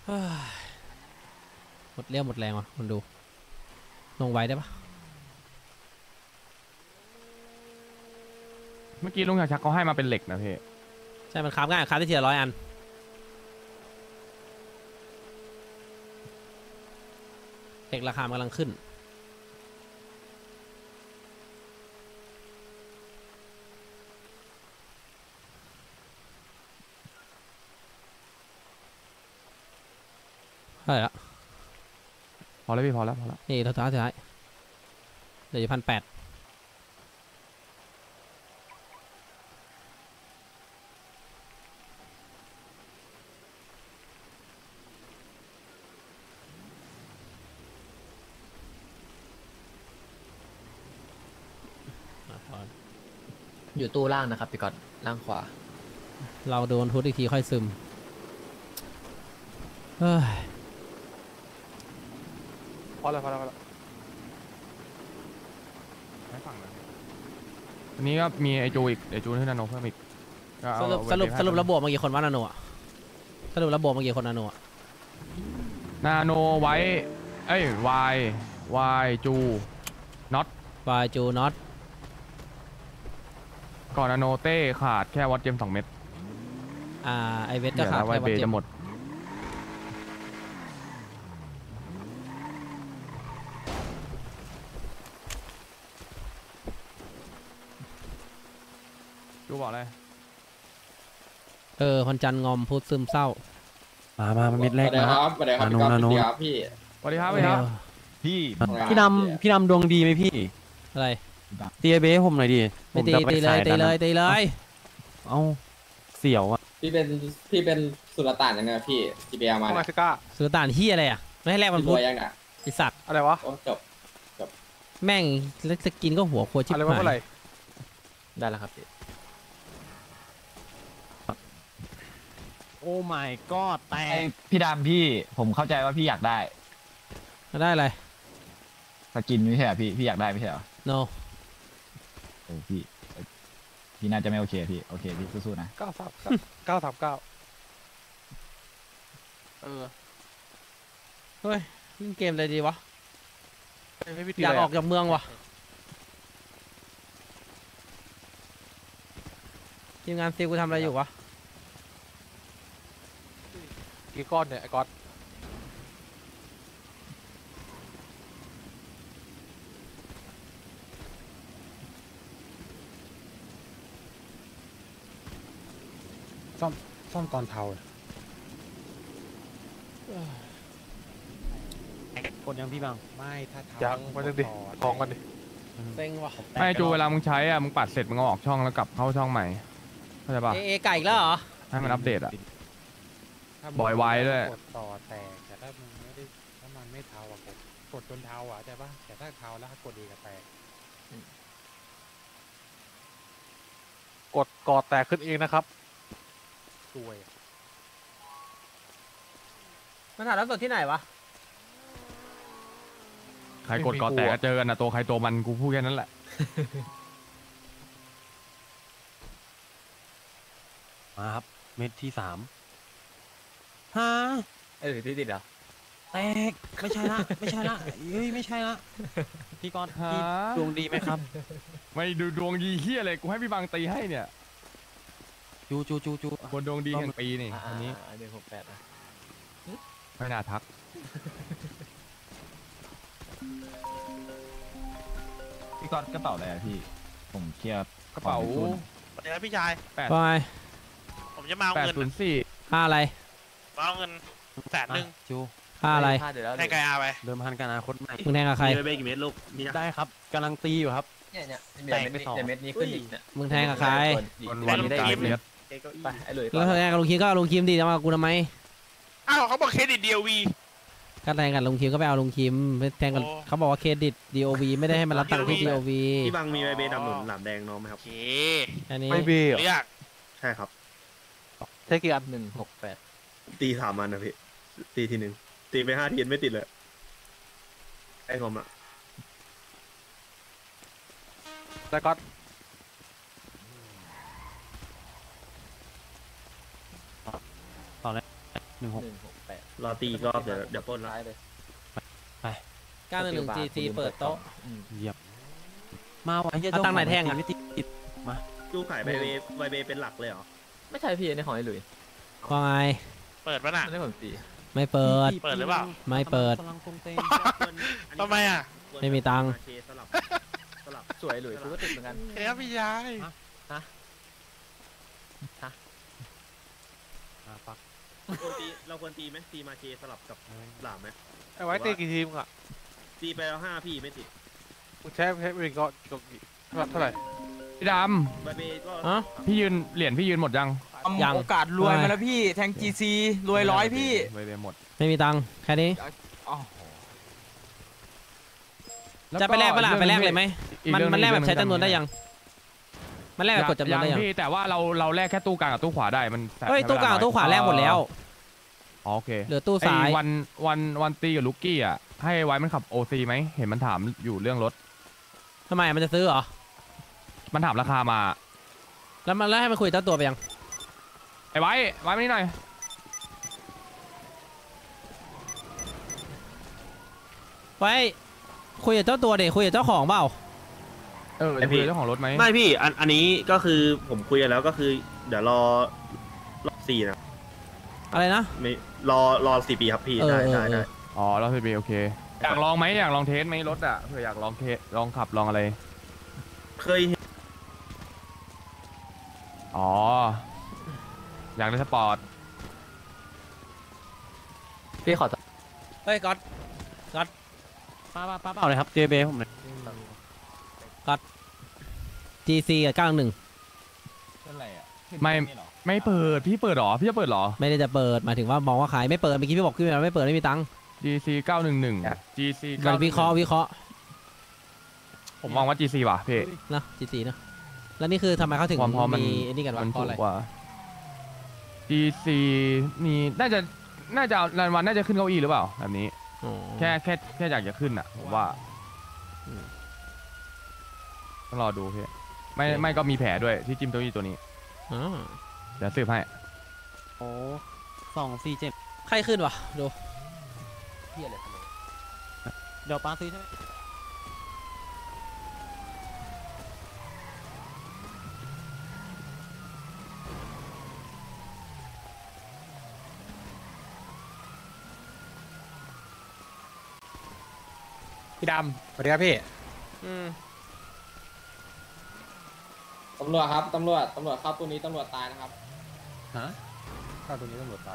หมดเรี่ยวหมดแรงว่ะมันดูลงไว้ได้ปะเมื่อกี้ลุงชักเขาให้มาเป็นเหล็กนะพี่ใช่มันค้าง่ายค้าได้ทีละ100 อันเหล็กราคามันกำลังขึ้นเท่าไหร่ละพอแล้วพี่พอแล้วนี่เท่าไหร่เหลือ1,800 อยู่ตู้ล่างนะครับพี่ก๊อตล่างขวาเราโดนทุบอีกทีค่อยซึมเฮ้ยพอแล้วไม่ฟังนะอันนี้ก็มีไอจูอีกไอจูที่นาโนเพิ่มอีกสรุประบบมากี่คนวะนาโนอ่ะสรุประบบมากี่คนนาโนอ่ะนาโนไว้เอ้ยวายจูน็อตวายจูน็อตก่อนนาโนเต้ขาดแค่วัดเจม2 เม็ดไอเวทก็ขาดแค่วัดเจมจะหมดจูบอกเลยคนจันงอมพูดซึมเศร้ามาเม็ดแรกนะครับนาโนพี่สวัสดีครับพี่ดำดวงดีไหมพี่อะไรตีเบสผมหน่อยดิตีเลยเอ้าเสี่ยวอ่ะพี่เป็นสุลต่านยังไงพี่จีเบียมาสุลต่านที่อะไรอ่ะไม่ให้แรกมันพูดยังไงไอสัตว์อะไรวะจบแม่งแล้วจะกินก็หัวโคชิบหายได้แล้วครับพี่โอ้ my god แต่พี่ดำพี่ผมเข้าใจว่าพี่อยากได้อะไรสกินไม่ใช่เหรอพี่อยากได้ไม่ใช่เหรอ no พี่น่าจะไม่โอเคพี่โอเคพี่สู้ๆนะ 939 เฮ้ยเล่นเกมอะไรดีวะอยากออกจากเมืองวะทีมงานซิลกูทำอะไรอยู่วะกี่ก้อนเนี่ยไอ้ก้อนซ่อมตอนเทากดยังพี่บังไม่ถ้ายังมันจะดิทองกันดิเซ็งวะไม่จูเวลามึงใช้อ่ะมึงปัดเสร็จมึงเอาออกช่องแล้วกลับเข้าช่องใหม่เข้าใจป่ะไก่อีกแล้วเหรอให้มันอัปเดตอ่ะบ่อยไว้ด้วยกดต่อแตกแต่ถ้ามึงไม่ได้ถ้ามันไม่เทาอ่ะกดจนเทาอ่ะใช่ป่ะแต่ถ้าเทาแล้วกดดีกับแตกกดกอดแตกขึ้นเองนะครับสวยมันถ่ายแล้วสดที่ไหนวะใครกดกอดแตกเจอกันนะตัวใครตัวมันกูพูดแค่นั้นแหละมาครับเม็ดที่3ฮะที่ติดเหรอแตกไม่ใช่ละเฮ้ยไม่ใช่ละพี่ก้อนพี่ดวงดีไหมครับไม่ดูดวงดีเฮียอะไรกูให้พี่บางตีให้เนี่ยจูคนดวงดีแห่งปีนี่อันนี้ 168นะไม่น่าทักพี่ก๊อตกระเป๋าอะไรอะพี่ผมเคลียร์กระเป๋าเดี๋ยวพี่ชายไปผมจะมาเอาเงินค่าอะไรมาเอาเงิน100,000 จูค่าอะไรให้ไกอาไปเดิมพันกันอนาคตใหม่มึงแทงกับใครเบกี่เม็ดลูกได้ครับกำลังตีอยู่ครับเนี่ยเม็ดนี้ขึ้นอีกเนี่ยมึงแทงกับใครวันได้เม็ดไปไอ้หลุยแล้วแทงกับลุงคิมก็เอาลุงคิมดิจะมากูทำไมอ้าวเขาบอกเครดิตเดียววีก็แทงกับลุงคิมก็ไปเอาลุงคิมแทงกันเขาบอกว่าเครดิต DOV ไม่ได้ให้มันรับตังค์ที่ DOV พี่บังมีใบเบดำหนุนหนามแดงน้องไหมครับอันนี้ไม่เบี้ยใช่ครับใช่กี่อัน168 ตี3 อันนะพี่ตีที 1ตีไป5 ทีไม่ติดเลยไอ้งอมอะแล้วก็ต่อเลย168 รอตีอีกรอบเดี๋ยวปล้นละ 911 GC เปิดโต๊ะมาไว้เหี้ยเอาตังค์ไหนแท่งอะไม่ติดจูขายไวเบเป็นหลักเลยเหรอไม่ใช่พี่ในของไอ้หลุยว่าไงเปิดปะน่ะไม่ได้ของตีไม่เปิดเปิดหรือเปล่าไม่เปิดกำลังตรงเตงทำไมอ่ะไม่มีตังค์มาเชสลับสลับสวยหลุยกูก็ติดเหมือนกันเฮ้ยพี่ยายเราควรตีไหมตีมาเชสลับกับหลามไหมไอ้ไว้ตีกี่ทีมอ่ะตีไปแล้ว5พี่ไม่ติดกูใช้เป็นก็เท่าไหร่พี่ดไวเบก็ฮะำพี่ยืนเหรียญพี่ยืนหมดยังยังโอกาสรวยมาแล้วพี่แทง GC รวย100พี่ไปหมดไม่มีตังค์แค่นี้อ๋อจะไปแลกเปะล่าไปแลกเลยไหมอีกมันเรื่องมันแลกแบบอีใช้เรื่องจำนวนได้ยัง มันแลกแบบกดจำนวนได้ยังพี่แต่ว่าเราแลกแค่ตู้กลางกับตู้ขวาได้มันเฮ้ยตู้กลางกับตู้ขวาแลกหมดแล้วอ๋อโอเคเหลือตู้ซ้ายไอ้วันตีกับลูกกี้อ่ะให้ไว้มันขับโอซีไหมเห็นมันถามอยู่เรื่องรถทำไมมันจะซื้อเหรอมันถามราคามาแล้วให้มันคุยกับเจ้าตัวไปยังไอ้ไว้มานี่หน่อยไว้คุยกับเจ้าตัวเด็คุยกับเจ้าของเปล่าจะคุยกับเจ้าของรถไหมไม่พี่อันนี้ก็คือผมคุยกันแล้วก็คือ เดี๋ยวรอ4นะอะไรนะไม่รอ4 ปีครับพี่เออได้เอออ๋อเราสิบีโอเคอยากลองไหมอยากลองเทสไหมรถอ่ะเผื่ออยากลองลองขับลองอะไรเคยเห็นอ๋ออยากได้สปอร์ตพี่ขอเฮ้ยก๊อตป้าเปล่าเลยครับ JB ผมเลย GC กับ911 เป็นไรอ่ะไม่เปิดพี่เปิดหรอพี่จะเปิดหรอไม่ได้จะเปิดหมายถึงว่ามองว่าขายไม่เปิดเมื่อกี้พี่บอกขึ้นมาไม่เปิดไม่มีตังค์ GC 911 GC มันวิเคราะห์ผมมองว่า GC ว่ะพี่นะ GC นะแล้วนี่คือทำไมเขาถึงความพอมันมีไอ้นี่กันวะมันเพราะถูอะไรกกว่า GC มีน่าจะรางวัลน่าจะขึ้นเก้าอี้หรือเปล่าแบบนี้อ๋อแค่อยากจะขึ้นอ่ะผมว่าต้องรอดูพี่ไม่ก็มีแผลด้วยที่จิ้มตัวนี้ตัวนี้อ๋อเดี๋ยวสืบให้โอ้247 ใครขึ้นวะดูเดี๋ยวป้าซื้อใช่ไหมพี่ดำสวัสดีครับพี่ตำรวจครับ ตำรวจเข้าตัวนี้ตำรวจตายนะครับฮะเข้าตรงนี้ตำรวจตาย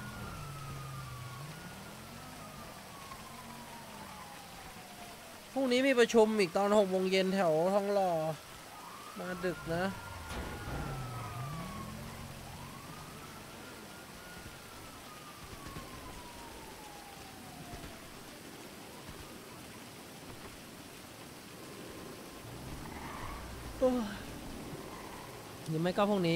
พรุ่งนี้มีประชุมอีกตอน6 โมงเย็นแถวทองหล่อมาดึกนะโอ้ยหรือไม่ก็พรุ่งนี้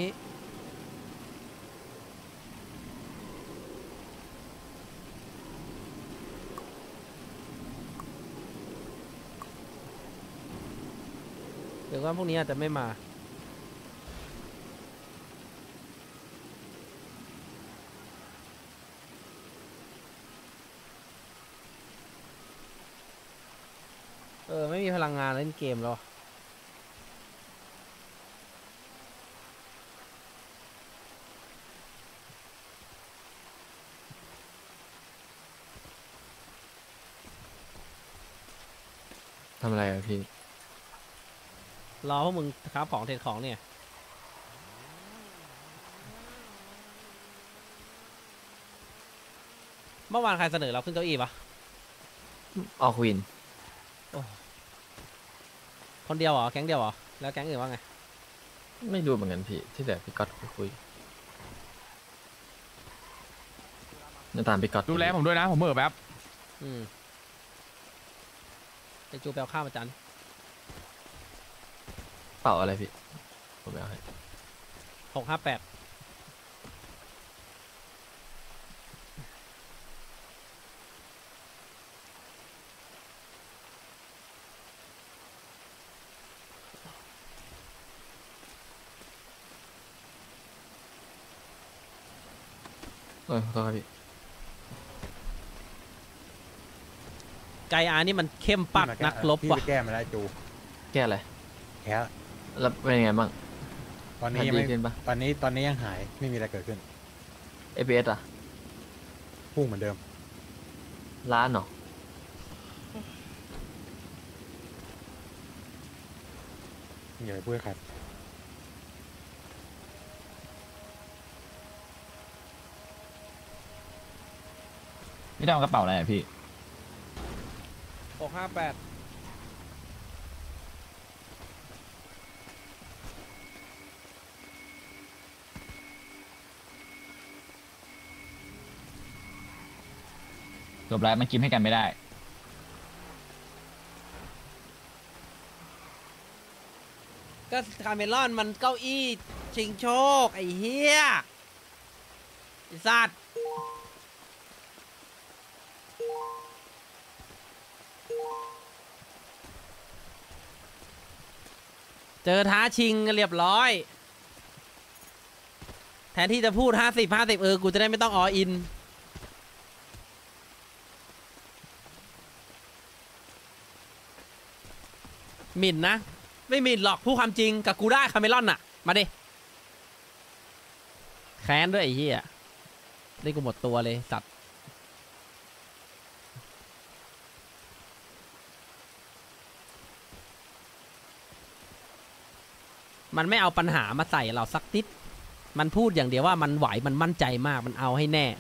หรือว่าพวกนี้อาจจะไม่มา ไม่มีพลังงานเล่นเกมแล้วทำอะไรอะพี่รอพวกมึงครับของเทรดของเนี่ย เมื่อวานใครเสนอเราขึ้นเก้าอี้ปะออควินคนเดียวเหรอ แก๊งเดียวเหรอ แล้วแก๊งอื่นว่าไงไม่รู้เหมือนกันพี่ที่แต่พี่ก๊อตคุยจะตามพี่ก๊อตดูแลผมด้วยนะผมเหม่อแป๊บอืมไอจูแปลข้าวมาจันเปล่าอะไรพี่ผมไม่เอาให้ 658 ขอโทษครับพี่ไกอานี่มันเข้มปักนักรบพี่ว่ะไปแก้มาแล้วจูแก้อะไรแค่แล้วเป็นยังไงบ้างตอนนี้ยังดีไม่ขึ้นปะตอนนี้ยังหายไม่มีอะไรเกิดขึ้น APS อ่ะพุ่งเหมือนเดิมร้านเหรออย่าไปพูดให้ใครพี่ดำกระเป๋าอะไรอะพี่ 658 จบแล้วมันกินให้กันไม่ได้ก็คาเมลอนมันเก้าอี้ชิงโชค ไอ้เหี้ยไอ้สัตว์เจอท้าชิงกันเรียบร้อย แทนที่จะพูด 50 กูจะได้ไม่ต้องออิน หมิ่นนะ ไม่หมิ่นหรอกพูดความจริงกับกูได้คาเมลอนน่ะ มาดิแค้นด้วยไอ้เหี้ยได้กูหมดตัวเลยสัตว์มันไม่เอาปัญหามาใส่เราสักนิดมันพูดอย่างเดียวว่ามันไหวมันมั่นใจมากมันเอาให้แน่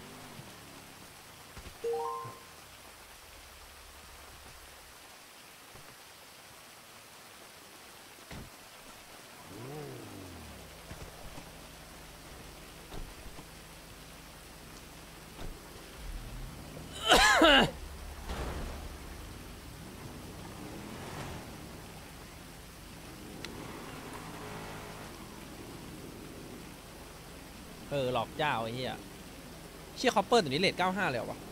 หลอกเจ้าไอ้เหี้ยเชี่ยคอปเปอร์ตัวนี้เลท95เลยเหรอวะ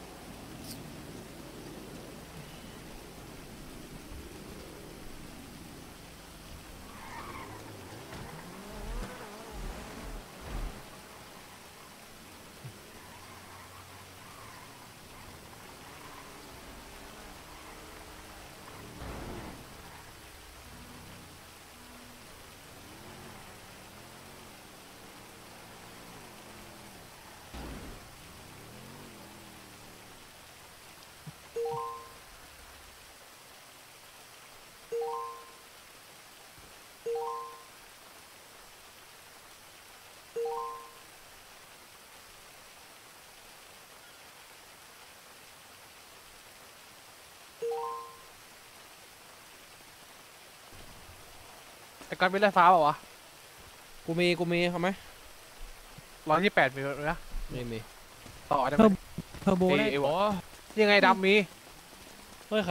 ไอ้การเป็นไรฟ้าเปล่าวะกูมีเอาไหม 128มีไหมนะมีต่อได้ไหมเทอร์โบได้ไอ้วะยังไงดำมีเฮ้ยใคร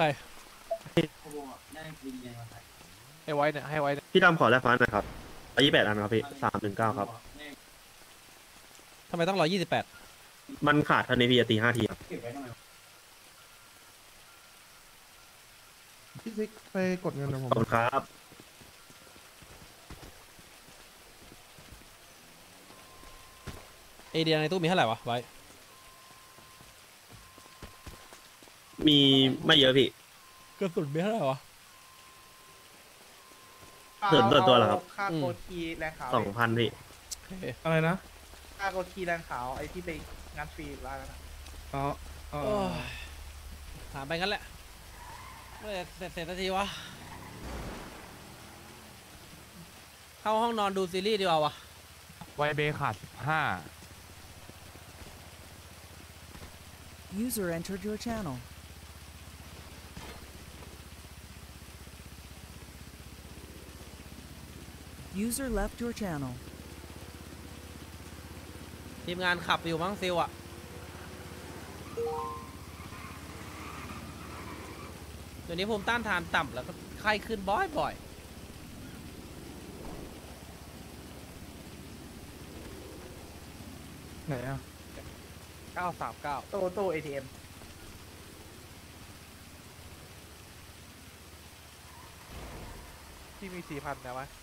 ให้ไว้เนี่ยให้ไว้เนี่ยพี่ดำขอแลกฟ้าหน่อยครับ28 อันครับพี่319ครับทำไมต้อง128 มันขาดภายในพี่ตี5 ทีครับพี่ซิกไปกดเงินนะผมขอบคุณครับเอเดียในตู้มีเท่าไหร่วะไว้มีไม่เยอะพี่กระสุนมีเท่าไหร่วะส่วนตัวเหรอครับค่าโกคีแรงขาว 2,000พี่อะไรนะค่าโกคีแรงขาวไอ้ที่ไปงานฟรีร้านนั้นอ๋อถามไปงั้นแหละเมื่อเสร็จสักทีวะเข้าห้องนอนดูซีรีส์ดีกว่าวะไวเบขาด15 User entered your channel. User left your channel. ทีมงานขับอยู่มั้งซิลอะเดี๋ยวนี้ภูมิต้านทานต่ำแล้วก็ไข้ขึ้นบ่อยไหนอ่ะ 939 ตู้ ATM ที่มี 4,000นะวะ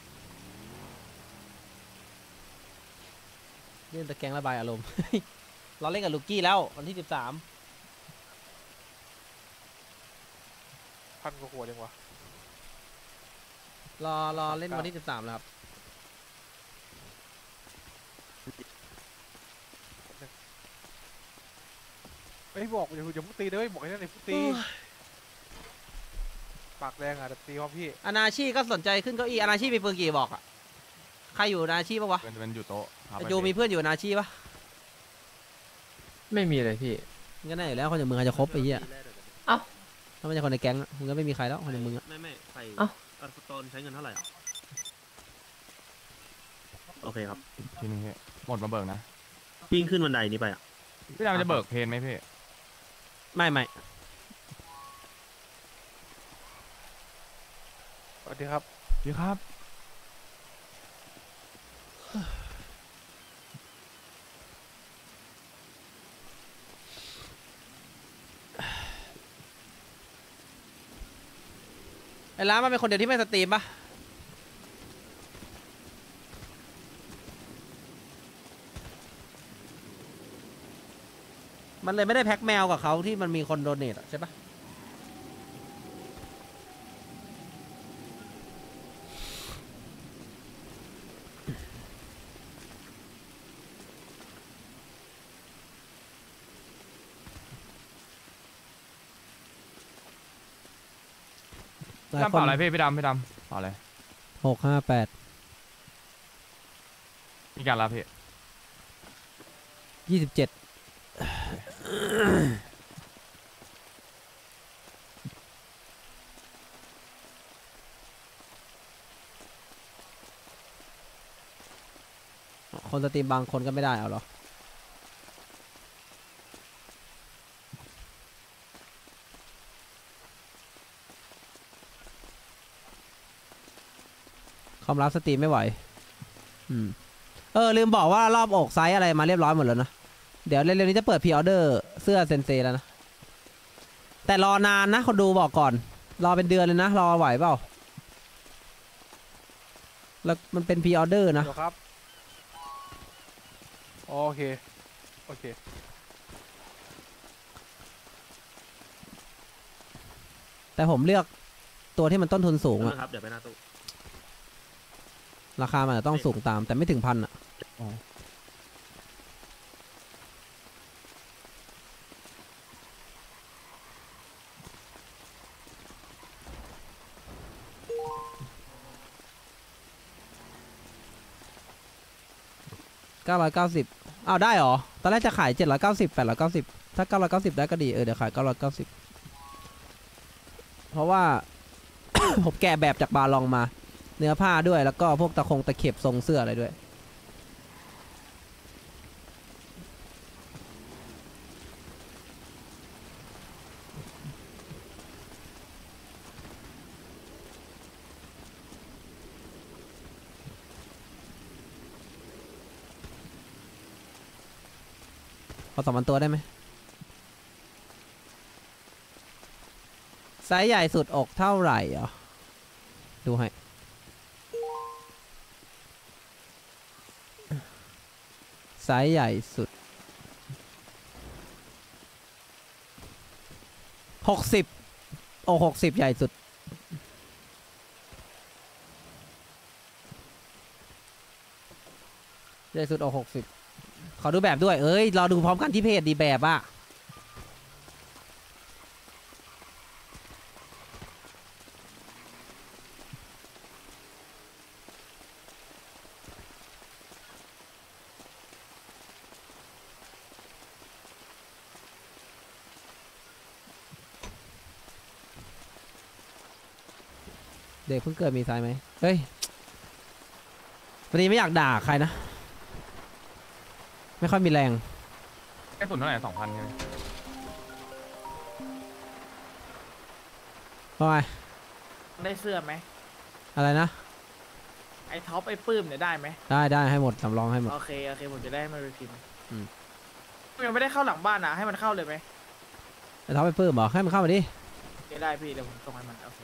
ๆเล่นตะแกรงระบายอารมณ์เราเล่นกับลูกี้แล้ววันที่13 พันกว่าขวดเองวะรอเล่นวันที่13แล้วครับไม่บอกอย่าเพิ่งตีเลยบอกให้นั่นเลยพุ่งตีปากแดงอ่ะแต่ตีพร้อมพี่อนาชีก็สนใจขึ้นเก้าอี้อนาชีมีปืนกี่บอกอะใครอยู่อนาชีปะวะเป็นอยู่โต๊ะพาไปโยมีเพื่อนอยู่อนาชีปะไม่มีเลยพี่งั้นแน่อยู่แล้วคนอย่างมึงอาจจะครบไปเหี้ยเอ้าถ้าไม่ใช่คนในแก๊งอะมึงก็ไม่มีใครแล้วคนอย่างมึงอะไม่ใส่เอ้าสโตนใช้เงินเท่าไหร่อ่ะโอเคครับทีนึงพี่หมดมาเบิกนะปิ้งขึ้นบันไดนี้ไปอ่ะพี่ดำจะเบิกเพนไหมพี่ไม่สวัสดีครับพี่ครับไอ้ร้านมันเป็นคนเดียวที่ไม่สตรีมปะมันเลยไม่ได้แพ็คแมวกับเขาที่มันมีคนโดเนทอะใช่ปะพี่ดำเปล่าอะไรพี่ดำเปล่าอะไร 658 มีการรับพี่ 27คนสตรีมบางคนก็ไม่ได้เอาหรอความลับสตรีมไม่ไหวลืมบอกว่ารอบอกไซส์อะไรมาเรียบร้อยหมดแล้วนะเดี๋ยวเร็วๆนี้จะเปิดพรีออเดอร์เสื้อเซนเซแล้วนะแต่รอนานนะคนดูบอกก่อนรอเป็นเดือนเลยนะรอไหวเปล่าแล้วมันเป็นพรีออเดอร์นะเดี๋ยวครับโอเคโอเคแต่ผมเลือกตัวที่มันต้นทุนสูงอะครับเดี๋ยวไปหน้าตู้ราคามันจะต้องสูงตามแต่ไม่ถึง 1,000อะ990อ้าวได้เหรอตอนแรกจะขาย790 890ถ้า990ได้ก็ดีเดี๋ยวขาย990เพราะว่า ผมแกะแบบจากบาลองมาเนื้อผ้าด้วยแล้วก็พวกตะเข็บทรงเสื้ออะไรด้วยพอ2,000 ตัวได้ไหมไซส์ใหญ่สุดอกเท่าไหร่อ่ะดูให้ไซส์ใหญ่สุด60อก60ใหญ่สุดใหญ่สุดอก60ขอดูแบบด้วยรอดูพร้อมกันที่เพจดีแบบอ่ะเด็กเพิ่งเกิดมีไซส์ไหมเฮ้ยวันนี้ไม่อยากด่าใครนะไม่ค่อยมีแรงแค่สุดเท่าไหร่2,000ใช่ไหมทำไมได้เสื้อไหมอะไรนะไอ้ท็อปไอ้ปื้มเนี่ยได้ไหมได้ให้หมดสำรองให้หมดโอเคผมจะได้ให้มันไปพิมพ์อืมยังไม่ได้เข้าหลังบ้านนะให้มันเข้าเลยไหมไอ้ท็อปไปเพิ่มเหรอให้มันเข้ามาดิโอเคได้พี่เดี๋ยวผมส่งให้มันโอเค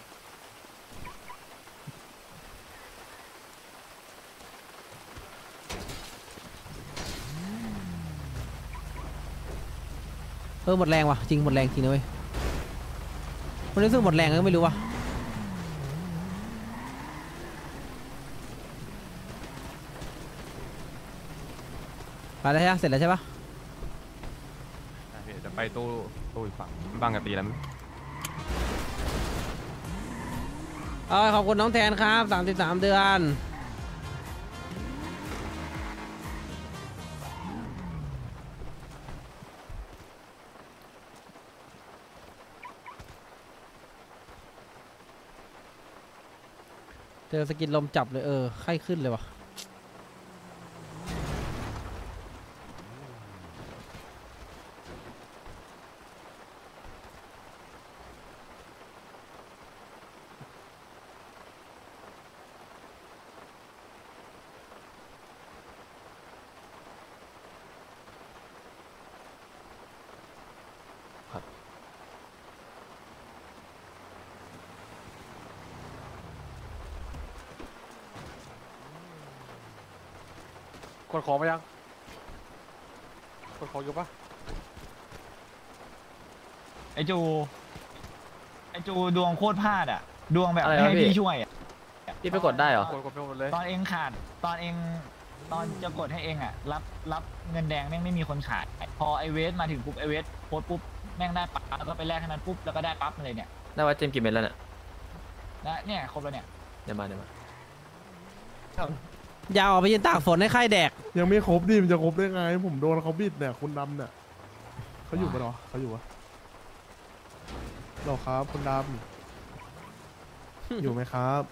หมดแรงว่ะจริงหมดแรงจริงนะเว้ยมันรู้สึกหมดแรงก็ไม่รู้ว่ะไปแล้วใช่ไหมเสร็จแล้วใช่ปะจะไปตู้อีกฝั่งบังกับตีแล้วมั้ยขอบคุณน้องแทนครับ33เดือนเจอสกินลมจับเลยไข้ขึ้นเลยว่ะกดของมายังกดของอยู่ปะไอจูดวงโคตรพลาดอ่ะ ดวงแบบอะไรไม่วะให้พี่พี่ช่วยอ่ะพี่ไปกดได้เหรอกดไปหมดเลยตอนเองขาดตอนจะกดให้เองอ่ะรับเงินแดงแม่งไม่มีคนขายพอไอเวสมาถึงปุ๊บไอเวสโพสต์ปุ๊บแม่งได้ปั๊บแล้วก็ไปแลกให้นั้นปุ๊บแล้วก็ได้ปั๊บมาเลยเนี่ยได้ว่าเจมกี่เม็ดแล้วเนี่ยและเนี่ยครบแล้วเนี่ยเดี๋ยวมาอย่าออกไปยืนตากฝนให้ไข้แดกยังไม่ครบดิมันจะครบได้ไง ผมโดนเขาบิดเนี่ยคุณดำเนี่ยเขาอยู่ปะเนาะเขาอยู่วะหรอครับคุณดำ อยู่ไหมครับ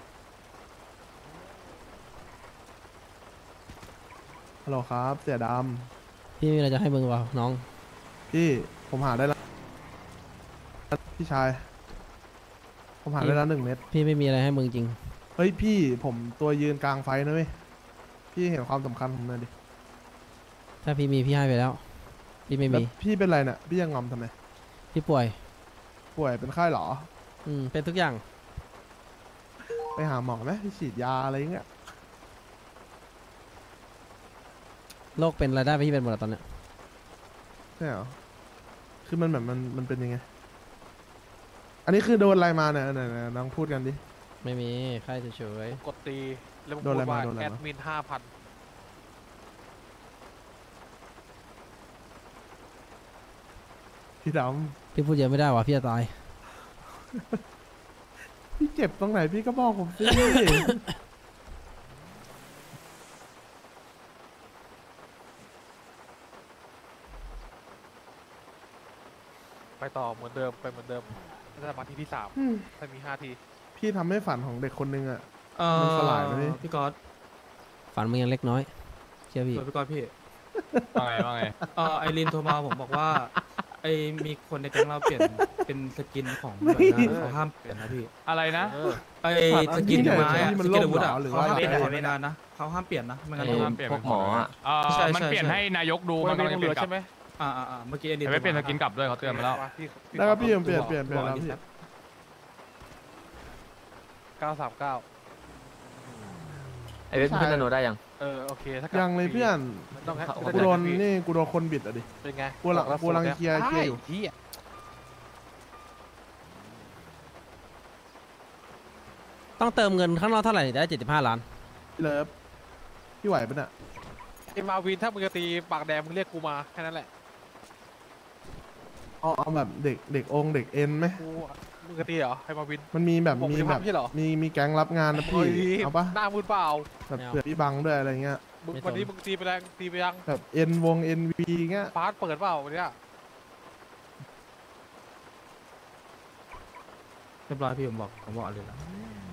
ฮัลโหลครับเสียดพี่มีอะไรจะให้มึงวะน้องำพี่ผมหาได้แล้วพี่ชาย ผมหาได้แล้ว1 เม็ดพี่ไม่มีอะไรให้มึงจริงเฮ้ยพี่ผมตัวยืนกลางไฟนะเว้ยพี่เห็นความสำคัญผมหน่อยดิถ้าพี่มีพี่ให้ไปแล้ว พี่ไม่แล้วมีพี่เป็นไรเนี่ยพี่ยังงอมทำไมพี่ป่วยป่วยเป็นไข้เหรอเป็นทุกอย่างไปหาหมอไหมพี่ฉีดยาอะไรเงี้ยโรคเป็นอะไรได้พี่เป็นหมดแล้วตอนเนี้ยใช่เหรอคือมันแบบมันเป็นยังไง อันนี้คือโดนอะไรมาเนี่ยไหนๆลองพูดกันดิไม่มีไข้เฉยกดตีแล้วมึงโดนพูอะไรดว่ามาโดนอะไรแอมาดมิน5,000 พี่ดๆพี่พูดเยอะไม่ได้วะพี่จะตายำพี่เจ็บตรงไหนพี่ก็บอกผมสิไปต่อเหมือนเดิมไปเหมือนเดิมน่าจะมาที่3ถ้ามี5 ทีพี่ทำให้ฝันของเด็กคนนึงอ่ะ มันสลายไหมพี่พี่ก๊อตฝันมึงยังเล็กน้อยเชื่อพี่พี่ก๊อตพี่ว่าไงไอรินโทรมาผมบอกว่าไอมีคนในแก๊งเราเปลี่ยนเป็นสกินของหน่วยงานเขาห้ามเปลี่ยนนะพี่อะไรนะไอสกินไม้อะที่มันสโลกินภอาวุธเหรอะอหรือเขาว่าห้ามเปลี่ยนอะไรหน่วยงานนะเขาห้ามเปลี่ยนนะไม่งั้นห้าโดมนเปลี่ยนพวกหมออ่ะใช่มันเปลี่ยนให้นายกดูโอ้ยมันไม่กำลังต้องจะ เปลี่ยนกลับเหลือใช่ไหมเมื่อกี้ไอรินแต่ไม่เปลี่ยนสกินกลับด้วยเขาเตือนมาแล้วแล้วก็พี่ยังเปลี่ยนแล้วพี่ 939 ไอเวสขึ้นนาโนได้ยังโอเคถ้ายังเลยเพื่อนต้องให้กูโดนนี่กูโดนคนบิดอ่ะดิเป็นไงกูกำลังเคลียร์อยู่ที่ต้องเติมเงินข้างนอกเท่าไหร่ถึงได้75 ล้านพี่เลิฟพี่ไหวปะเนี่ยไอ้มาวินถ้ามึงจะตีปากแดงมึงเรียกกูมาแค่นั้นแหละเอาแบบเด็กองค์เด็กเอ็นไหมกูมึงจะตีเหรอไอ้มาวินมันมีแบบผมมีจะแบบทำใช่เหรอมีแก๊งรับงานนะพี่ เอาปะหน้ามืดเปล่าแบบเผื่อพี่บังด้วยอะไรเงี้ยมึงไม่สนวันนี้มึงตีไปแล้วตีไปยังแบบเอ็นวง NV เงี้ยฟาสเปิดเปล่าวันเนี้ยเรียบร้อยพี่ผมบอกเลยนะ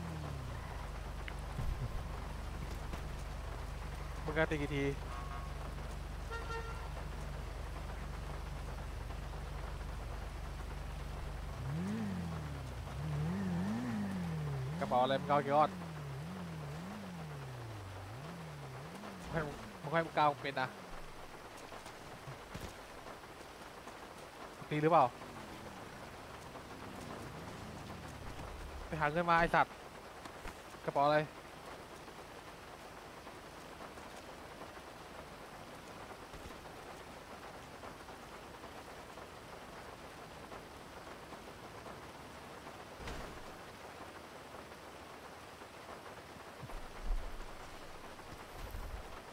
มึงจะตีกี่ทีกระเป๋าอะไรมึงเอากี่ก้อนมึงให้มึงกาวเป็นนะตีหรือเปล่าไปหาเงินมาไอสัตว์กระเป๋าอะไร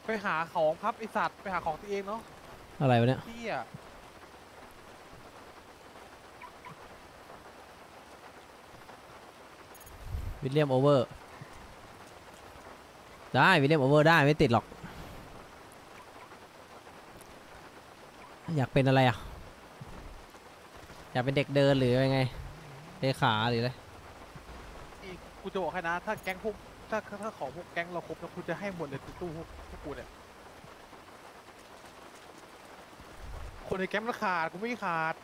ไปหาของครับไอสัตว์ไปหาของตัวเองเนาะอะไรวะเนี่ยพี่อ่ะวิลเลียมโอเวอร์ได้วิลเลียมโอเวอร์ได้ไม่ติดหรอกอยากเป็นอะไรอ่ะอยากเป็นเด็กเดินหรือยังไงเลขาหรืออะไรกูจะบอกให้นะถ้าแก๊งพวกถ้าของพวกแก๊งเราครบแล้วคุณจะให้หมดเลยตู้พวกกูเนี่ยคนในแก๊งมันขาดกูไม่ขาด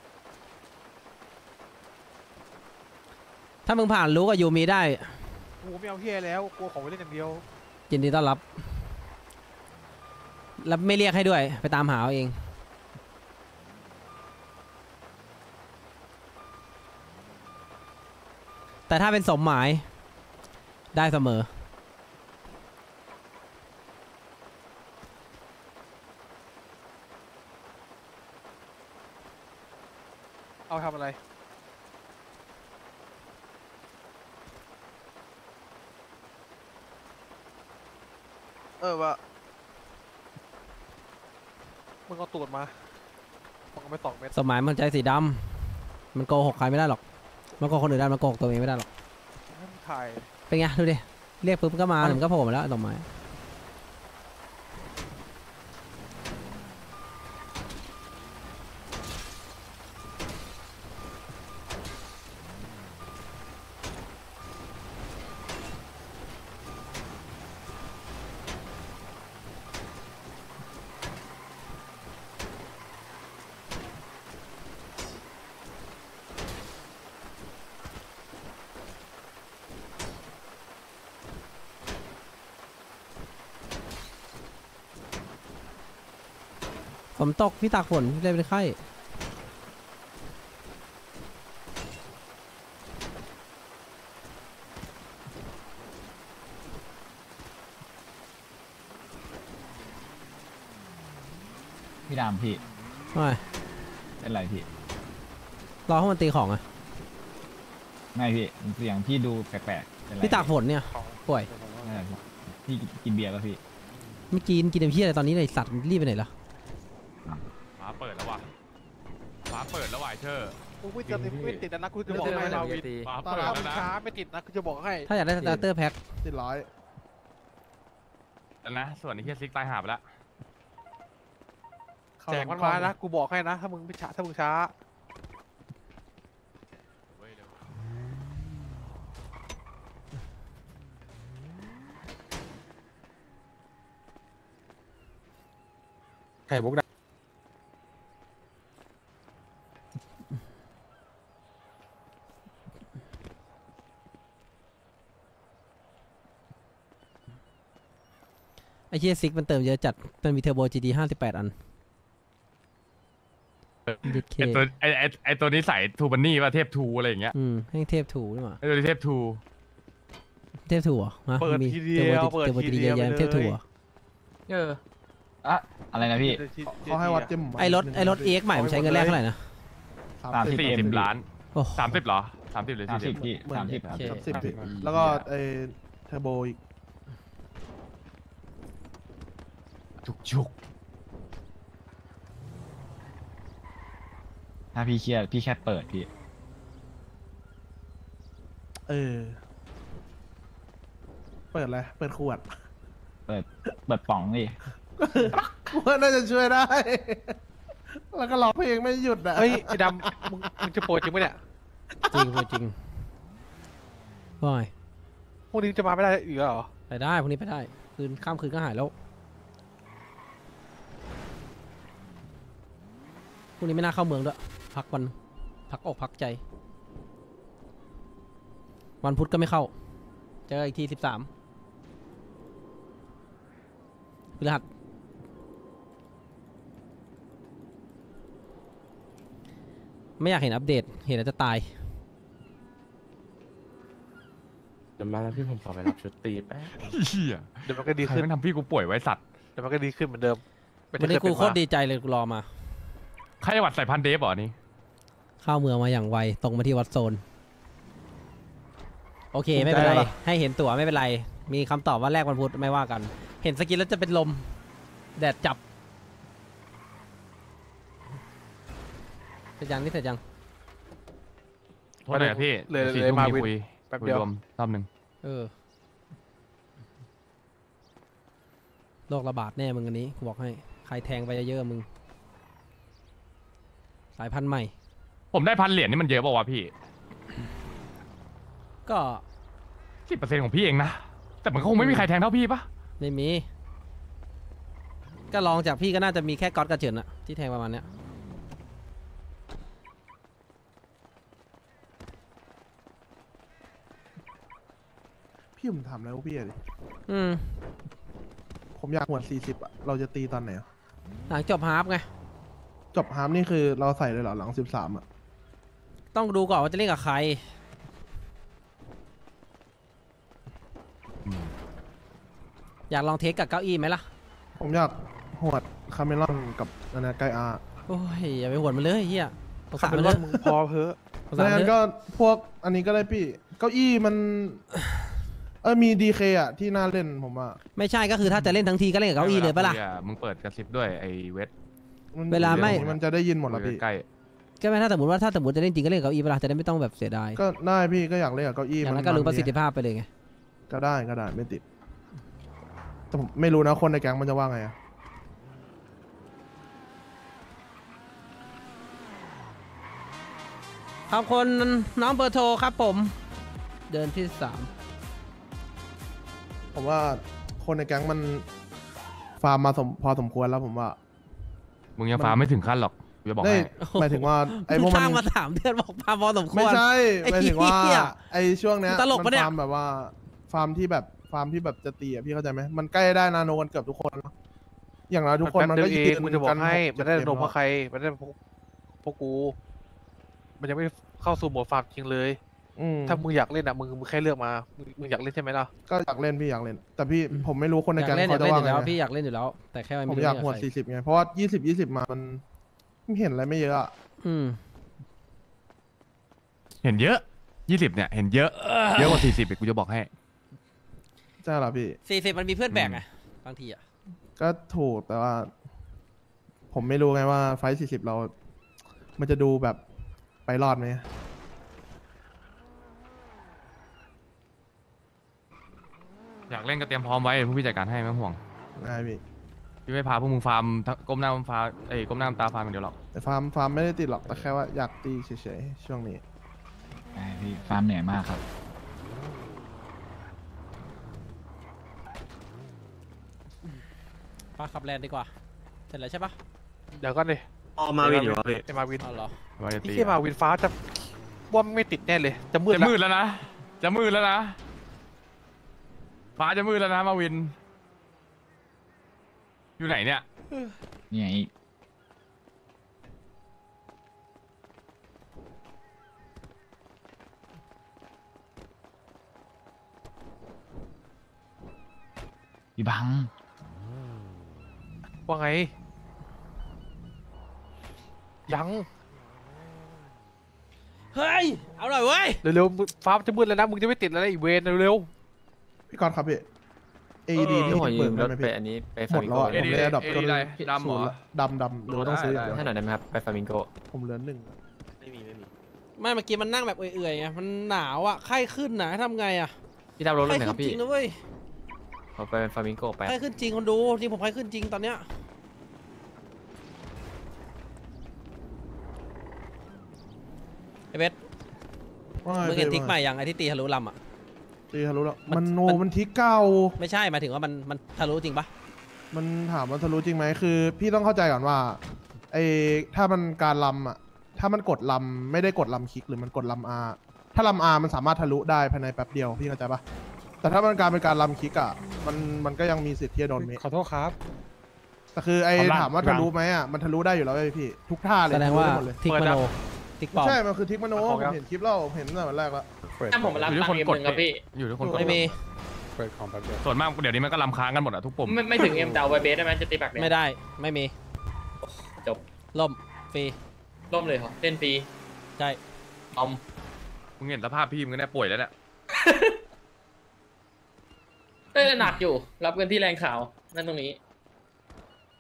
ถ้ามึงผ่านรู้กับยูมีได้กูไม่เอาเฮียแล้วกลัวของไว้เล่นอย่างเดียวยินดีต้อนรับแล้วไม่เรียกให้ด้วยไปตามหาเอาเองแต่ถ้าเป็นสมหมายได้เสมอเอาทำอะไรว่ามึงเอาตูดมามึงเอาไป2 เม็ดสมหมายมันใจสีดำมันโกหกใครไม่ได้หรอกมันโกหกคนอื่นได้มันโกหกตัวเองไม่ได้หรอกให้มึงถ่ายเป็นไงดูดิเรียกปุ๊บก็มาเดี๋ยวมันก็โผล่มาแล้วสมหมายฝนตกพี่ตากฝนพี่เลยเป็นไข้พี่ดำพี่ไม่เป็นไรพี่รอให้มันตีของอ่ะไม่พี่เสียงพี่ดูแปลกๆเป็นไรพี่ตากฝนเนี่ยป่วยนั่นแหละพี่กินเบียร์ป่ะพี่ไม่กินเต็มที่อะไรตอนนี้เลยสัตว์รีบไปไหนล่ะฟ้าเปิดแล้วว่ะฟ้าเปิดแล้วว่ะเชอร์กูไม่ติดนะกูจะบอกให้ฟ้าตอนเปิดเราแล้วนะช้าไม่ติดนะกูจะบอกให้ถ้าอยากได้สตาร์เตอร์แพ็คติดร้อยแล้วนะส่วนไอ้เฮียซิกตายหาไปแล้วแจกมันมานะกูบอกให้นะถ้ามึงไม่ช้าถ้ามึงช้าไข่บุกดาไอ้เชี่ยซิกมันเติมเยอะจัดมันมีเทอร์โบ GD 58 อันดิเคไอตัวนี้ใส่ทูบันนี่ป่ะเทพทูอะไรอย่างเงี้ยให้เทพถูนี่หว่าไอตัวนี้เทพทูเทพถูเหรอฮะเปิดมีทีเดียวเทอร์โบ GD เยอะแยะเทพถูเหรออะอะไรนะพี่เขาให้วัดเจมไอ้รถ EX ใหม่มันใช้เงินแรกเท่าไหร่นะ 40 ล้านโอ้ 30เหรอ30หรือ 30พี่30ครับ 30แล้วก็ไอเทอร์โบอีกจุกถ้าพี่เครียดพี่แค่เปิดพี่เปิดอะไรเปิดขวดเปิดป่องพี่กูว่าน่าจะช่วยได้ แล้วก็ร้องเพลงไม่หยุดอ่ะเฮ้ยไอ้ดำมึงจะโปรดจริงไหมเนี่ยจริงจริงว่ายพวกนี้จะมาไม่ได้อีกเหรอไปได้พวกนี้ไปได้ข้ามคืนก็หายแล้วพวกนี้ไม่น่าเข้าเมืองด้วยพักวันพักอกพักใจวันพุธก็ไม่เข้าเจออีกที13พฤหัสไม่อยากเห็นอัปเดตเห็นแล้วจะตายเดี๋ยวมาแล้วพี่ผมขอไปรับชุดตีแป๊บเฮียเดี๋ยวมันก็ดีใครขึ้นไม่ทำพี่กูป่วยไว้สัตว์เดี๋ยวมันก็ดีขึ้นเหมือนเดิมวันนี้กูโคตรดีใจเลยกูรอมาไข้หวัดสายพันธุ์เดฟเหรอนี่เข้าเมืองมาอย่างไวตรงมาที่วัดโซนโอเคไม่เป็นไรให้เห็นตั๋วไม่เป็นไรมีคำตอบว่าแรกวันพุธไม่ว่ากันเห็นสกินแล้วจะเป็นลมแดดจับเสร็จยังนี่เสร็จยังโทษหน่อยอะพี่เลย 4 เลยทุ่มมามีวินคุยแป๊บคุยเดียวรวมรอบหนึ่งโรคระบาดแน่มึงอันนี้กูบอกให้ใครแทงไปเยอะๆมึงสายพันธุ์ใหม่ผมได้1,000 เหรียญนี่มันเยอะเปล่าวะพี่ก็ 10%ของพี่เองนะแต่มันก็คงไม่มีใครแทงเท่าพี่ปะไม่มีก็ลองจากพี่ก็น่าจะมีแค่ก๊อตกระเจินอะที่แทงประมาณเนี้ยพี่ผมถามแล้วพี่อะดิอืมผมอยากหวด40อะเราจะตีตอนไหนอะหลังจบฮาร์ฟไงจบฮาร์มนี่คือเราใส่เลยเหรอหลัง13อะต้องดูก่อนว่าจะเล่นกับใคร อยากลองเทสกับเก้าอี้ไหมล่ะผมอยากหวดคาเมลอนกับอันนั้นไกอาโอ้ยอย่าไปหวนมันเลยเฮียสงขัสาบรเป็มัน นรเลถยมึงพอเพอะสงสารแล้วมันนั้นเลยก็พวกอันนี้ก็ได้พี่ เก้าอี้มันมีดีเคอะที่น่าเล่นผมว่าไม่ใช่ก็คือถ้าจะเล่นทั้งทีก็เล่นกับเก้าอี้เลยปะล่ะมึงเปิดกระซิบด้วยไอ้เวทเวลาไม่มันจะได้ยินหมดแล้วพี่ใกล้ก็ไม่ถ้าสมมติจะเล่นจริงก็เล่นกับเก้าอี้ปะล่ะจะได้ไม่ต้องแบบเสียดายก็ได้พี่ก็อยากเล่นกับเก้าอี้อย่างนั้นก็รู้ประสิทธิภาพไปเลยไงก็ได้ไม่ติด แต่ผมไม่รู้นะคนในแก๊งมันจะว่าไงอะขอบคุณน้องเบอร์โทรครับผม เดินที่ผมว่าคนในแก๊งมันฟาร์มมาพอสมควรแล้วผมว่าๆมึงยังฟ้าไม่ถึงขั้นหรอกกูจะบอกได้ให้หมายถึงว่า 3 ไอ้พวกมันข้างมา3 เดือนบอกพอสมควไม่รใช่ไอ้หมายถึงว่าเหี้ยไอ้ช่วงเนี้ยตลกปะเนี่ยฟาร์มแบบว่าฟาร์มที่แบบจะตีอะพี่เข้าใจไหมมันใกล้ได้นาโนกันเกือบทุกคนแล้วอย่างเราทุกคนมันก็เอยืงนมึงจะบอกให้ 6-7 มันได้เกนมเพแล้วราะใครมันได้พวกกู มันยังไม่เข้าสู่โหมดฟาร์มจริงเลย ถ้ามึงอยากเล่นอ่ะมึงแค่เลือกมามึงอยากเล่นใช่ไหมล่ะก็อยากเล่นพี่อยากเล่น แต่พี่ผมไม่รู้คนในอยากแก๊งเล่นอเขายากจะเล่นว่าอยู่ไงแล้วพี่อยากเล่นอยู่แล้ว แต่แค่ผมไม่อยากรู้หวดใคร 40ไงเพราะว่า20มามันไม่เห็นอะไรไม่เยอะอะอืมเห็นเยอะ20เนี่ยเห็นเยอะเยอะกว่า40อีกกูจะบอกให้ใช่เหรอพี่ 40มันมีเพื่อนแบกไงบางทีอ่ะก็ถูกแต่ว่า ผมไม่รู้ไงว่าไฟท์40เรา มันจะดูแบบไปรอดไหมอยากเล่นก็เตรียมพร้อมไว้ผู้พี่จัดการให้ไม่ต้องห่วงง่ายพี่พี่ไม่พาพวกมึงฟาร์มทั้งก้มหน้าก้มฟ้าก้มหน้าก้มตาฟาร์มอย่างเดียวหรอกแต่ฟาร์มไม่ได้ติดหรอกแต่แค่ว่าอยากตีเฉยๆช่วงนี้ใช่พี่ฟาร์มเหนื่อยมากครับป้าขับแลนด์ดีกว่าเสร็จแล้วใช่ปะเดี๋ยวก่อนดิมาวินอยู่ครับพี่ไอ้มาวินอ๋อเหรอว่าจะตีที่มาวินฟ้าจะว่าไม่ติดแน่เลยจะมืดจะละมืดแล้วนะจะมืดแล้วนะฟ้าจะมืดแล้วนะมาวิน อยู่ไหนเนี่ยนี่ไงพี่บังว่าไงยังเฮ้ยเอาหน่อยเว้ยเร็วๆฟ้าจะมืดแล้วนะมึงจะไม่ติดแล้วนะอีเวนเร็วพี่กอนครับพี่ AED ที่ผมเปิดได้ไหมพี่อันนี้ไปหมดแล้วอะผมเลยดับจนดำเหรอดำหรือว่าต้องซื้ออย่างเดียวให้หน่อยได้ไหมครับไปฟามิงโกผมเหลือ1 ไม่มีไม่เมื่อกี้มันนั่งแบบเอื่อยๆไงมันหนาวอ่ะไข้ขึ้นนะทำไงอ่ะพี่ดาวรถไข้เลยไหมคขึ้รับนจพี่ริงนะเว้ยเขาไปฟามิงโกไปไข้ขึ้นจริงคนดูจริงผมไข้ขึ้นจริงตอนเนี้ยไอเบสว่าไงมึงเห็นพี่ทิกใหม่ยังไอที่ตีทะลุลำอ่ะตีทะลุแล้วมันมันทิกเก่าไม่ใช่หมายถึงว่ามันทะลุจริงปะมันถามว่าทะลุจริงไหมคือ พี่ต้องเข้าใจก่อนว่าไอ้ถ้ามันการลำอ่ะถ้ามันกดลำไม่ได้กดลำคลิกหรือมันกดลำอาถ้าลำอามันสามารถทะลุได้ภายในแป๊บเดียวพี่เข้าใจปะแต่ถ้ามันการเป็นการลำคลิกอ่ะมันก็ยังมีสิทธิ์ที่จะโดนเมขอโทษครับแต่คือไอ้ความลั่นถามว่าทะลุไหมอ่ะมันทะลุได้อยู่แล้วเว้ยพี่ทุกท่าเลยแสดงว่าทะลุไหมดเลยทิกมโนทิกปลอมใช่มันคือทิกมโนผมเห็นคลิปแล้วผมเห็นตั้งแต่วันแรกแล้วถ้าผมรับอยู่ที่ตังคนค์กด 1ครับพี่อยู่ที่คนกดไม่มีเปิดของแป๊บเดียวส่วนมากเดี๋ยวนี้มันก็ลำค้างกันหมดอะทุกปุ่มไม่ถึงเอ็มดาวไวเบสได้ไหมจะตีปากเนี่ยไม่ได้ไม่มีจบล่มฟรีร่มเลยเหรอเล่นฟรีใช่ออมมึงเห็นสภาพพี่มึงก็แน่ป่วยแล้วเนี่ยหนักอยู่รับเงินที่แรงข่าวนั่นตรงนี้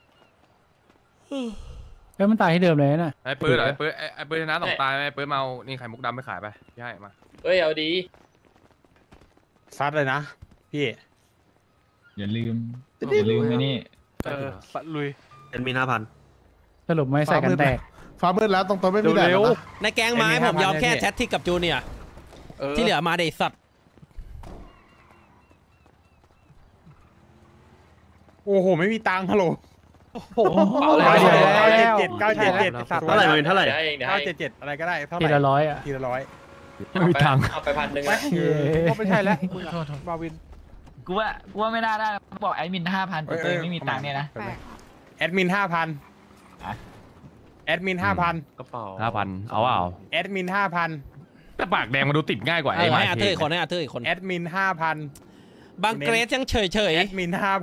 เฮ้ยมันตายที่เดิมเลยนะไอ้ปื้ดเหรอไอ้ปื้ดชนะตกตายไหมไอ้ปื้ดมาเอานี่ไข่มุกดำไปขายไปพี่ให้มาเอ้ยเอาดีซัดเลยนะ พี่อย่าลืมอย่าลืมไอ้นี่สัตลุยเป็นมี5,000 สรุปไม่ใส่กันแตกฟ้ามืดแล้วตรงตัวไม่มีแดดเร็วแล้วนะในแก๊งไม้ผมยอมแค่แชทที่กับจูเนียร์ที่เหลือมาเดสัตว์โอ้โห ไม่มีตังค์ฮัลโหลเปล่าเลย 977 เท่าไหร่เท่าไหร่เดี๋ยวให้เองเดี๋ยวให้เอง 977อะไรก็ได้เท่าไหทีร่ละร้อยอ่ะทีละร้อยไม่มีตังค์เอาไป1,000 ไม่นะไม่ใช่แล้วมึงมาวินกูว่าไม่น่าได้บอกแอดมิน5,000แต่ตัวเองไม่มีตังค์เนี่ยนะแอดมิน 5,000 แอดมิน 5,000 กระเป๋า 5,000เอาเปล่าแอดมิน 5,000 แต่ปากแดงมาดูติดง่ายกว่าไอ้ให้อาเธอร์อีกคนให้อาเธอร์อีกคนแอดมิน 5,000 บางเกรดยังเฉยแอดมิน 5,000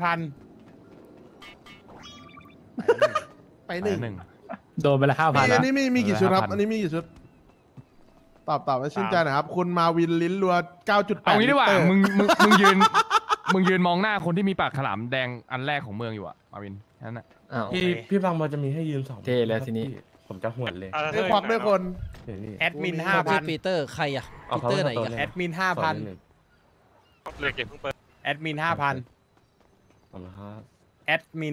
ไปหนึ่งหนึ่งโดนไปละ5,000 อัแล้วนนี้มีกี่ชุดครับ 5,000 อันนี้มีกี่ชุด ตอบให้ชื่นใจหน่อยครับ คุณมาวินลิ้นรัว 9.8 เอางี้ดีกว่าลิตรมึงยืนมองหน้าคนที่มีปากฉลามแดงอันแรกของเมืองอยู่อะมาวินนั่นน่ะอ้าวพี่บางมาจะมีให้ยืม2 เท่แล้วทีนี้ผมจะหวนเลยได้ควักด้วยคนแอดมินๆชื่อปีเตอร์ใครอะปีเตอร์ไหนกัน 5,000 แอดมิน 5,000 เลยเก็บเพิ่งเปิดแอดมิน 5,000 ขอบคุณครับแอดมิน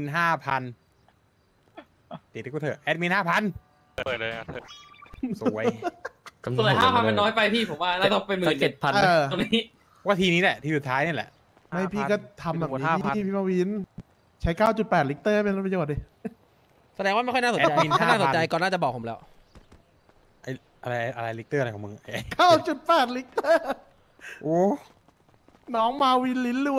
5,000 ติดที่กูเถอะ แอดมิน 5,000 เปิดเลยเถอะสวยส่วน5,000มันน้อยไปพี่ผมว่าน่าต้องเป็น10,000 7,000 เออตรงนี้ว่าทีนี้แหละ ทีสุดท้ายนี่แหละไม่พี่ก็ทำแบบนี้ 5,000 พี่มาวิน ใช้ 9.8 ลิตรเป็นประโยชน์ดิแสดงว่าไม่ค่อยน่าสนใจแอดมินถ้าน่าสนใจ 5,000 ก่อนน่าจะบอกผมแล้วอะไรลิกเตอร์อะไรของมึง 9.8 ลิตรโอ้น้องมาวินลิ้นรัว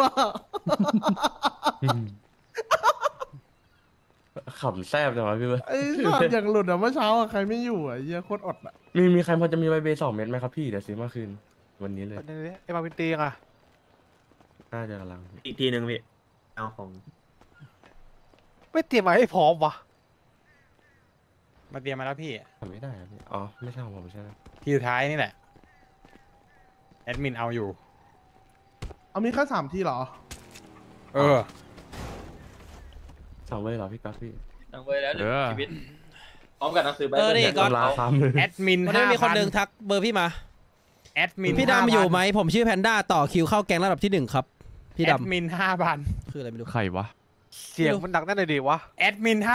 ขำแซบจังวะพี่เว้ยไอ้สัตว์อย่างหลุดอะเมื่อเช้าอะใครไม่อยู่อะเหี้ยโคตรอดอะมีใครพอจะมีใบเบย์2 เม็ดไหมครับพี่เดี๋ยวซื้อมาคืนวันนี้เลยไอ้มาวินตีอ่ะน่าจะกำลังอีกทีนึงพี่เอาของไม่เตรียมมาให้พร้อมวะมาเตรียมมาแล้วพี่ทำไม่ได้ครับพี่อ๋อไม่ใช่ของผมใช่ไหมทีสุดท้ายนี่แหละ แอดมินเอาอยู่เอามีแค่3 ที่เหรอเออ 2 เบอร์เหรอพี่ก๊อฟพี่ตั้งไว้แล้วชีวิตพร้อมกับหนังสือใบนี่ก่อนลาซ้ำเลยแอดมินวันนี้มีคนหนึ่งทักเบอร์พี่มาแอดมินพี่ดำอยู่ไหมผมชื่อแพนด้าต่อคิวเข้าแก๊งระดับที่ 1 ครับ พี่แอดดมิน 5,000 คืออะไรไม่รู้ใครวะเสียงมันดังแน่เลยดีวะแอดมิน 5,000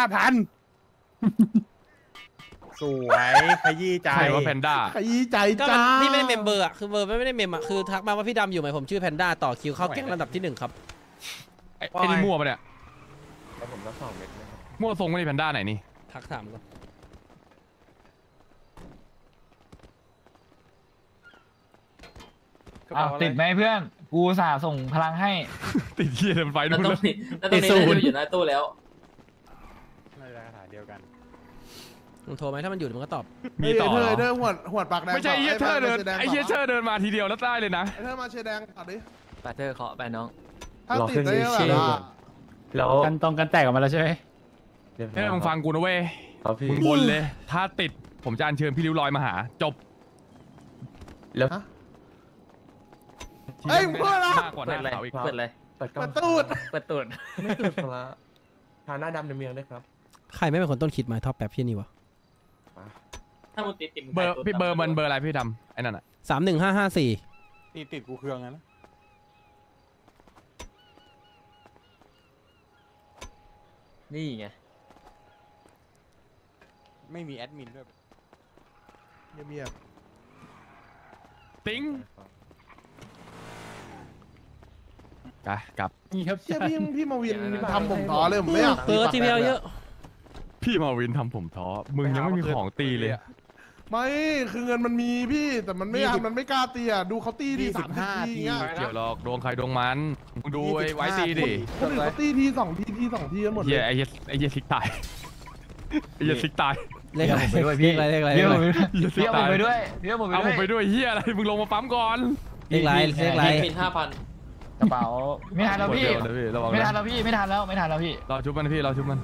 สวยขยี้ใจใครว่าแพนด้าขยี้ใจก็จ้ามันพี่ไม่ได้เมมเบอร์อะคือเบอร์ไม่ได้เมมอะคือทักมาว่าพี่ดำอยู่ไหมผมชื่อแพนด้าต่อคิวเข้าแก๊งระดับที่ 1 ครับไอ้นี่มั่วปะเนี่ยแล้วผมรับ2 เม็ดนะครับมั่วทรงไม่ได้แพนด้าไหนนี่ทักถามก่อนอ้าวติดไหมเพื่อน กูอุตส่าห์ส่งพลังให้ติดเหี้ยเดินไฟนั่นู่นนต้เลองยนั่นต้องนี้อยู่ในตู้แล้วไม่ได้คาถาเดียวกันมึงโทรไหมถ้ามันอยู่มันก็ตอบมีต่อเหรอเธอหัวดปากแดงไม่ใช่ไอ้เหี้ยเธอเดินไอ้เหี้ยเธอเดินมาทีเดียวแล้วได้เลยนะไอ้เธอมาเชยร์แดงตัดดิปาเธอร์เคาะไปน้องถ้าติดได้แบบว่าแล้วกันแตกออกมาแล้วใช่ไหมเรียบร้เฮ้อยมึงฟังกูนะเว้ยครับพี่มึงบนเลย ถ้าติดผมจะอัญเชิญพี่ริ้วลอยมาหา จบแล้วเอ้ยมึงพูดอะไรมากกว่าหน้าเขาอีกเปิดเลยเปิดกล้เปิองดตูดเปิดตูดไม่เกิดละทาหน้าดำในเมืองด้วยครับใครไม่เป็นคนต้นคิดมาท็อปแป๊บพี่นี่วะถ้ามึงติดเบอร์พี่เบอร์มันเบอร์อะไรพี่ดำไอ้นั่นอ่ะ 31554 นี่ติดกูเครื่องนะนี่ไงไม่มีแอดมินด้วยเงียบติ้งกลับๆเชี่ยพี่มาวินทำผมท้อเลยผมไม่อยากเปิดทีพีเยอะพี่มาวินทำผมท้อมึงยังไม่มีของตีเลยไม่คือเงินมันมีพี่แต่มันไม่อยากมันไม่กล้าตีอะดูเขาตีดี3 ทีเงี้ยเกี่ยวหรอกดวงใครดวงมันมึงดูไอ้ไว้ตีดิคนอื่นเขาตีที2 ทีกันหมดเลเหี้ยยไอ้เหี้ยซิกตายไอ้เหี้ยซิกตายเลขอะไรเลขอะไรเลขอะไรเรียกผมเหี้ยซิเรีกยกผตาม ยไปด้วยเรียกผมไปเอาด้ผวยมไปด้วยเหี้ยอะไรมึงลงมาปั๊มก่อนเลขอะไรเลขอะไรมิน5,000 กระเป๋าไม่ทันแล้วพี่เดี๋ยวนะพี่ระวังไม่ทันนะแล้วพี่ไม่ทันแล้วพี่รอชุบมันพี่รอชุบมัน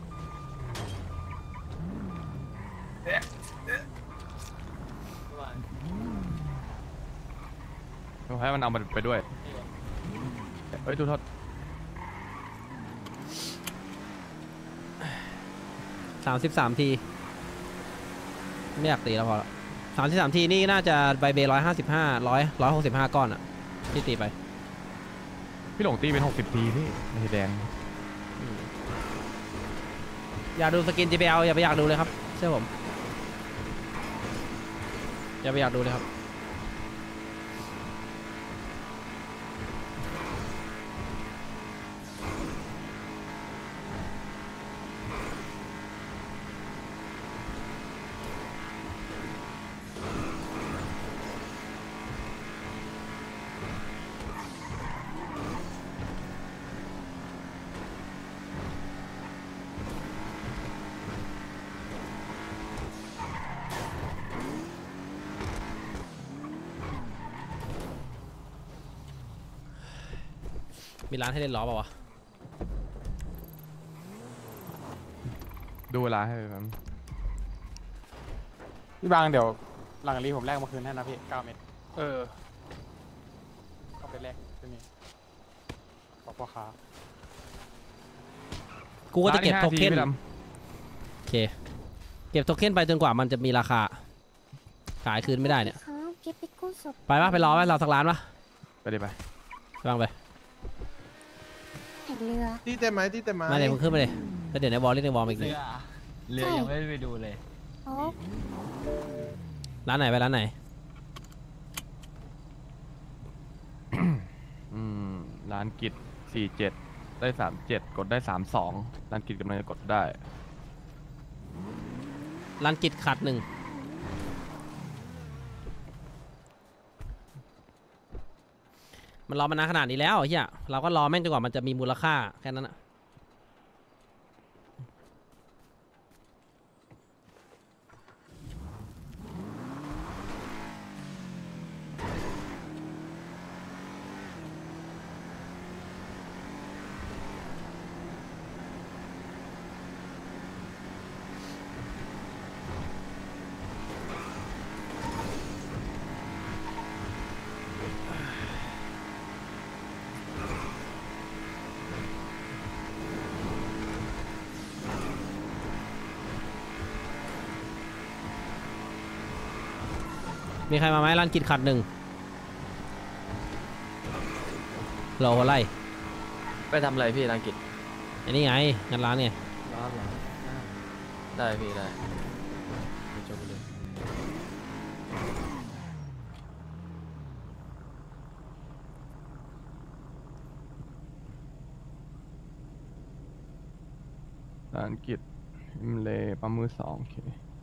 ให้มันเอามันไปด้วยเฮ้ยทุกทศ 33 ทีไม่อยากตีแล้วพอละ33 ทีนี่น่าจะใบเบย์165 ก้อนอะที่ตีไปพี่หลงตีเป็น60 ทีพี่ไม่ใช่แดงอยากดูสกิน JBL อย่าไปอยากดูเลยครับเชื่อผมอย่าไปอยากดูเลยครับมีร้านให้เล่นล้อเปล่าวะดูเวลาให้ครับพี่บางเดี๋ยวหลังรีผมแลกมาคืนให้นะพี่9 เม็ดเออก็ไปแลกที่นี่ขอพ่อค้ากูก็จะเก็บร้านโทที่เค็น 5 ทีพี่ดโอเคเก็บโทเค็นไปจนกว่ามันจะมีราคาขายคืนไม่ได้เนี่ยไปปะไปรอไหมเราสักร้านปะำไปดิไปไปบ้างไปตีเต็มไหมตีเต็มไหมมาเดี๋ยวมึงขึ้นมาเลยแล้วเดี๋ยวในวอลเล่นในวอลอีกหเรืนึ่งอเรือยังไม่ได้ไปดูเลยร้านไหนไปร้านไหนร้านกิจ47ได้37กดได้32ร้านกิจกำลังจะกดได้ร้านกิจขัด 1มันรอมานานขนาดนี้แล้วเฮียเราก็รอแม่งจนกว่ามันจะมีมูลค่าแค่นั้นอะมีใครมาไหมร้านกิจขัด 1รอหัวไล่ไปทำอะไรพี่รังกิจอันนี้ไงงานร้านไงร้านเหรอได้พี่ได้จบไปเลยร้านกิจอิมเลปั๊มมือ2โอเค